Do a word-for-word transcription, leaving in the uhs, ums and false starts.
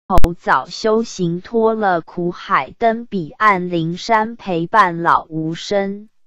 早修行脱了苦海，登彼岸灵山陪伴老无声。